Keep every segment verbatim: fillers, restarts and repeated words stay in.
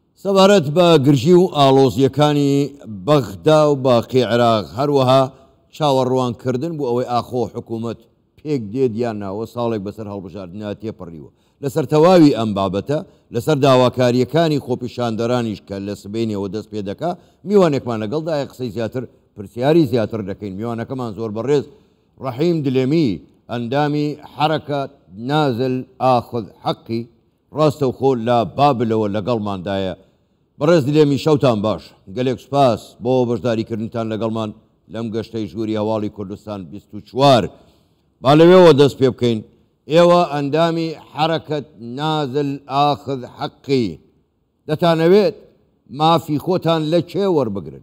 سەبارەت بە گرژی و ئاڵۆزیەکانی بەغدا و باقی عێراق هەروەها چاوەڕوانکردن بۆ ئەوەی ئاخۆ حکوومەت پێک دێت یان ناوە ساڵێک بەسەر هەڵبژاردنە تێپەڕیوە لەسەر تەواوی ئەم بابەتە لەسەر داواکاریەکانی خۆپیشاندەرانیش کە لە سبەینەوە دەست پێ دەکا میوانێکمان لەگەڵدایە قسەی زیاتر پرسیاری زیاتر دەکەین میوانەکەمان زۆر بەڕێز ڕەحیم دلێمی ئەندامی حرەکەت نازل ئاخذ حەقی ڕاستەوخۆ لە بابلەوە لەگەڵماندایە بەڕێز دلێمی شەوتان باش گەلێک سوپاس بۆ بەشداریکردنتان لەگەڵمان لەم گەشتەی ژووری هەواڵی کوردستان بیست و چوار با لەوێەوە دەست پێ بکەین ئێوە ئەندامی حرەکەت نازل ئاخذ حەقی دەتانەوێت مافی خۆتان لە کێ وەربگرن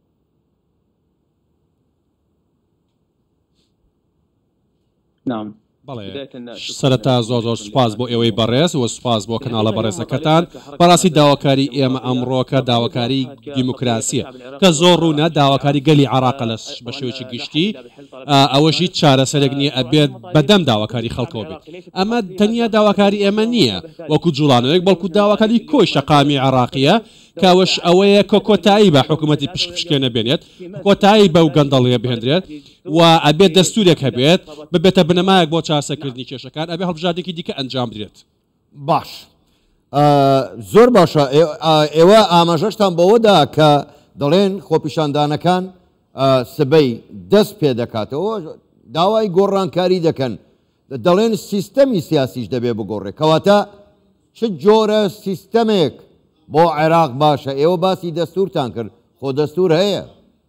نعم بەڵێ سەرەتا زۆر زۆر سوپاس بۆ ئێوەی بەڕێز و سوپاس بۆ کەناڵە بەڕێزەکەتان بەڕاستی داواکاری ئێمە ئەمڕۆکە داواکاری دیموکراسیە کە زۆر ڕوونە داواکاری گەلی عێراق لە بە شێوەیەکی گشتی ئەوەشی چارەسەرێک نییە ئەبێت بەدەم داواکاری خەڵکەوە بێت ئەمە تەنیا داواکاری ئێمە نییە وەکو جوڵانەوەیەک بەڵکو داواکاری کۆی شەقامی عێراقیە کاوەش ئەوەیە کۆ کۆتایی بە حکوومەتی پشکپشکێنە بێنێت کۆتایی بەو گەندەڵیە بهێنرێت و ئەبێت دەستورێک هەبێت ببێتە بنەمایەک بۆ چاسەکردنی کێشەکان ئەبێ هەڵبژاردێکی دیکە ئەنجام بدرێت باش زۆر باشە ئێوە ئاماژەشتان بەوەدا کە دەڵێن خۆپیشاندانەکان سبەی دەست پێ دەکاتەوە داوای گۆڕانکاری دەکەن دەڵێن سیستەمی سیاسیش دەبێ بگۆڕێ کەواتە چ جۆرە سیستەمێک بۆ عێراق باشە ئێوە باسی دەستورتان کرد خۆ دەستور هەیە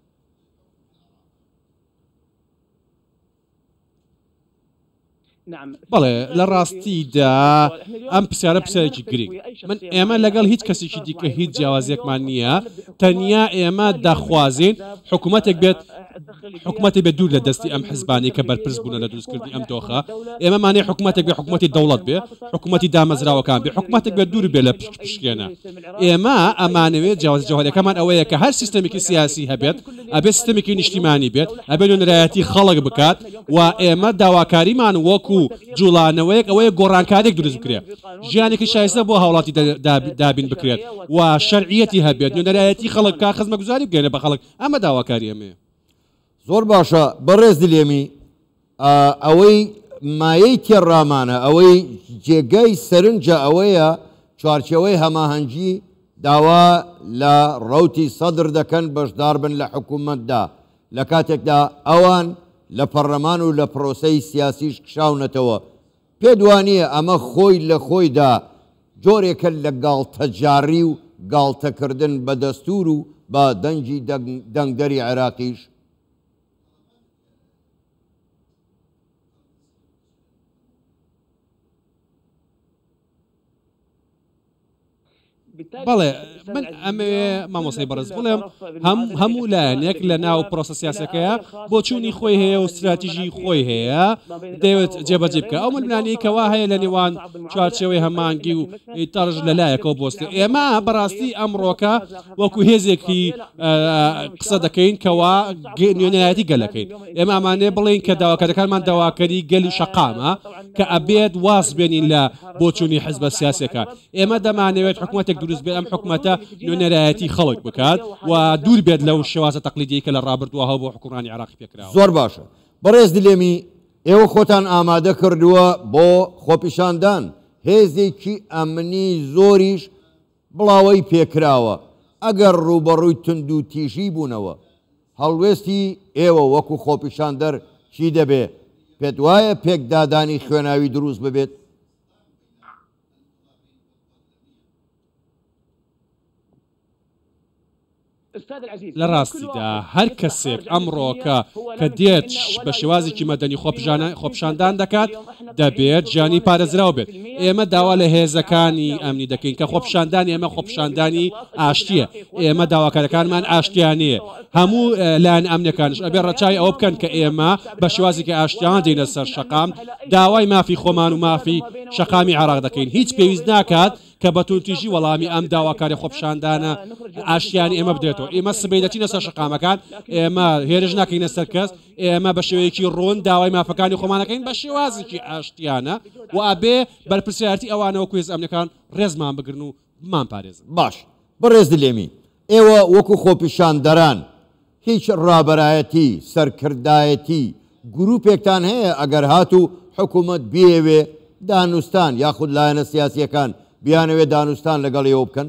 بەڵێ لە ڕاستیدا ئەم پرسیارە پرسیارێکی گرنگ من ئێمە لەگەڵ هیچ کەسێکی دیکە هیچ جیاوازیەکمان نییە تەنیا ئێمە دەخوازین حکوومەتێک بێت حکوومەتی بێت دوور لە دەستی ئەم حزبانی کە بەرپرس بوون لە دروستکردنی ئەم دۆخە ئێمە مانێ حکوومەتێک بێ حکوومەتی دەوڵەت بێ حکوومەتی دامەزراوەکان بێ حکوومەتێک بێت دوور بێ لە پشکێنە ئێمە ئەمانەوێت جیاواز جوهریەکەمان ئەوەیە کە هەر سیستەمێکی سیاسی هەبێت ئەبێ سیستەمێکی نیشتیمانی بێت ئەبێ نوێنەرایەتی خەڵک بکات و ئێمە داواکاریمان وەکو جوڵانەوەیەک ئەوەیە گۆڕانکارێک دروست بکرێت ژیانێکی شایستە بۆ هاوڵاتی دابین بکرێت و شەرعیەتی هەبێت نوێنەرایەتی خەڵک کا خزمەتگوزاری بگەێنە بە خەڵک ئەمە داواکاری ئەمەیە زۆر باشە بەڕێز دلێمی ئەوەی مایەی تێڕامانە ئەوەی جێگەی سەرنجە ئەوەیە چوارچەوەی هەماهەنگی داوا لە ڕەوتی سەدر دەکەن بەشدار بن لە حکوومەتدا لە کاتێکدا ئەوان لە پەرلەمان و لە پرۆسەی سیاسیش کشاونەتەوە پێدوانیە ئەمە خۆی لە خۆیدا جۆرێکە لە گاڵتەجاری و گاڵتەکردن بە دەستور و بە دەنگی دەنگدەری عێراقیش بەڵێ من ئەمێ مامۆسای بەڕێز بڵێم هەموو لایەنێک لە ناو پرۆسە سیاسەکەیە بۆ چوونی خۆی هەیە و استراتیژی خۆی هەیە دەوێت جێبەجێ بکە ئەو منلانی کەوا هەیە لە نێوان چوارچێوەی هەمانگی و تەڕژ لەلایەکەوە بۆستێ ئێمە بەڕاستی ئەمڕۆکە وەکو هێزێکی قسە دەکەین کەوا نوێنەرایەتی گەلەکەین ئێمە ئەمانێ بڵێن کە داواکارەکانمان داواکەری گەلی شەقامە کە ئەبێت واز بێنین لە بۆ چوونی حزبە سیاسەکان ئێمە دەمانەوێت حکوومەتێک دروست بێت ئەم حکوومەتە نوێنەرایەتی خەڵک بکات و دوور بێت لەو شێوازە تەقلیدی کە لە ڕابردووە بۆ حکوڕانی عێراق پێکراوە زۆر باشە بەڕێز دلێمی ئێوە خۆتان ئامادە کردووە بۆ خۆپیشاندان هێزێکی ئەمنی زۆریش بڵاوەی پێکراوە ئەگەر ڕوبەڕووی تند و تیژی بوونەوە هەڵوێستی ئێوە وەکو خۆپیشاندەر چی دەبێ پێت وایە پێکدادانی خوێناوی دروست ببێت لە ڕاستیدا هەر کەسێک ئەمڕۆکە کە دێت بە شێوازێکی مەدەنی خۆپشاندان دەکات دەبێت ژیانی پارێزراو بێت ئێمە داوا لە هێزەکانی ئەمنی دەکەین کە خۆپشاندانی ئێمە خۆپشاندانی ئاشتیە ئێمە داواکارەکانمان ئاشتیانەیە هەموو لایەن ئەمنەکانش ئەبێ ڕەچای ئەوە بکەن کە ئێمە بە شێوازێکی ئاشتیان دێنە سەر شەقام داوای مافی خۆمان و مافی شەقامی عێراق دەکەین هیچ پێویست ناکات کە بە تونتیژی وەڵامی ئەم داواکاری خۆپشاندانە ئاشتیانی ئێمە بدرێتەوە ئێمە سبەی دەچینە سەر شەقامەکان ئێمە هێرش ناکەینە سەر کەس ئێمە بە شێوەیەکی ڕۆن داوای مافەکانی خۆمانەکەین بە شێوازێکی ئاشتیانە و ئەبێ بەرپرسیارەتی ئەوانەوە کوێز ئەمنەکان ڕێزمان بگرن و بمان پارێزن باش بەڕێز دلێمی ئێوە وەکو خۆپیشاندەران هیچ ڕابەرایەتی سەرکردایەتی گروپێکتان هەیە ئەگەر هاتوو حکوومەت بێوێ دانوستان یاخود لایەنە سیاسیەکان بیانەوێ دانوستان لەگەڵ ئێوە بکەن؟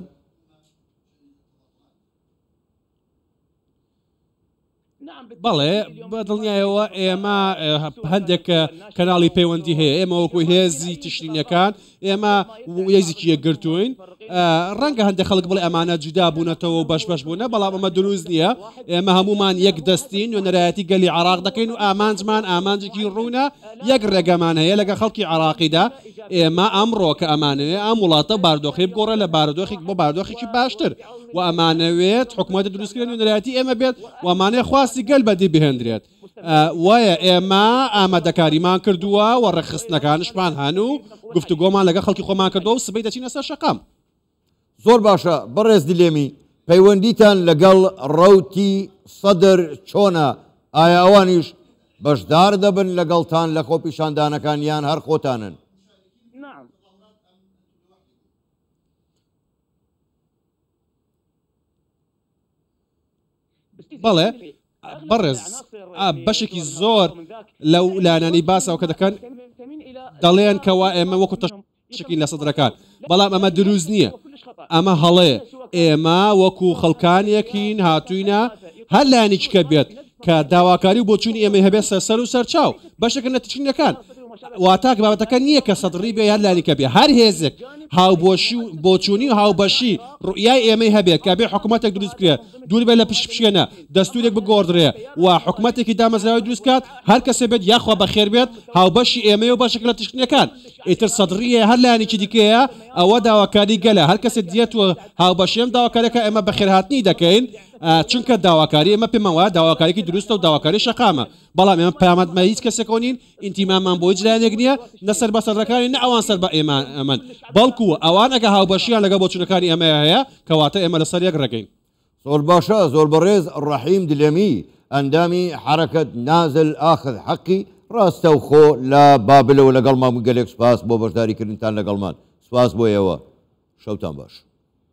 بەڵێ بە دڵنیایەوە ئێمە هەندێک کەناڵی پەیوەندی هەیە ئێمە وەکو هێزی تشرینەکان ئێمە هێزێکی یەکگرتوین ڕەنگە هەندێک خەڵک بڵێ ئەمانە جودا بوونەتەوە و بەش بەش بوونە بەڵام ئەمە دروست نییە ئێمە هەمومان یەک دەستین و نەرایەتی گەلی عراق دەکەین و ئامانجمان ئامانجێکی ڕوونە یەک ڕێگەمان هەیە لەگە خەڵکی عراقیدا ئێمە ئەمڕۆ کە ئەمانەوێ ئەم وڵاتە باردۆخی بگۆڕە لە بارودۆخێک بۆ باردۆخێکی باشتر و ئەمانەوێت حکوومەت دروستکردن و نەرایەتی ئێمە بێت و ئەمانەیە خواستی گەل بەدی بهێنرێت وایە ئێمە ئامادەکاریمان کردووە و ڕێخستنەکانشمان هەنوو گفتوگۆمان لەگە خەڵکی خۆمان کردەوە و سبەی دەچینە سەر شەقام. زۆر باشە بەڕێز دلێمی پەیوەندیتان لەگەڵ ڕەوتی سەدر چۆنە؟ ئایا ئەوانیش بەشدار دەبن لەگەڵتان لە خۆپیشاندانەکان یان هەر خۆتانن؟ بەڵێ بەڕێز بەشێکی زۆر لەو لانانی باسەوە کە دەکەن دەڵێن کەوا ئێمە وەکو تەشکین لە سەدرەکان بەڵام ئەمە دروست نییە ئەمە هەڵەیە ئێمە وەکو خەڵکانێکین هاتووینە هەر لایەنێکیکە بێت کە داواکاری و بۆچوونی ئێمە هەبێت سەر و سەرچاو بەشێکە نەتچینەکان واتاک بابەتەکە نییە کە سەدڕی بێ هەر لایەنێکە بێ هەر هێزێک هاوبۆشی و بۆچوونی و هاوبەشی ڕوئیای ئێمەی هەبێت کە بێ حکوومەتێک دروست کرێ دوور بێت لە پشت پشێنە دەستورێک بگۆڕدرێ و حکوومەتێکی دامەزراوی دروست کات هەر کەسێ بێت یاخوا بەخێر بێت هاوبەشی ئێمەی و باشێک لە تشتنەکان ئیتر سەدڕیە هەر لایەنێکی دیکەیە ئەوە داواکاری گەلە هەر کەسێک دیێت و هاوبەشی ئەم داواکاریەکە ئێمە بەخێرهاتنی دەکەین چونکە داواکاری ئێمە پێمان وایە داواکاریی دروستە و داواکاری شەقامە بەڵام ئێمە پامەدمە هیچ کەسێکەوە نین ئینتیمامان بۆ هیچ لایەنێک نییە نە سەر بە سەدرەکانی نە ئەوان سەر بە ئێمان ئەمن بەڵکو ئەوان ئەگە هاوبەشیان لەگە بۆچوونەکانی ئەمە هەیە کەواتە ئێمە لەسەر یەک ڕێگەین. زۆر باشە زۆر بەڕێز ڕەحیم دلێمی ئەندامی حرەکەت نازل ئاخذ حەقی ڕاستە و خۆ لە بابلەوە لەگەڵمان گەلێک سپاس بۆ بەشداریکردنتان لەگەڵمان سپاس بۆ ئێوە شەوتان باش.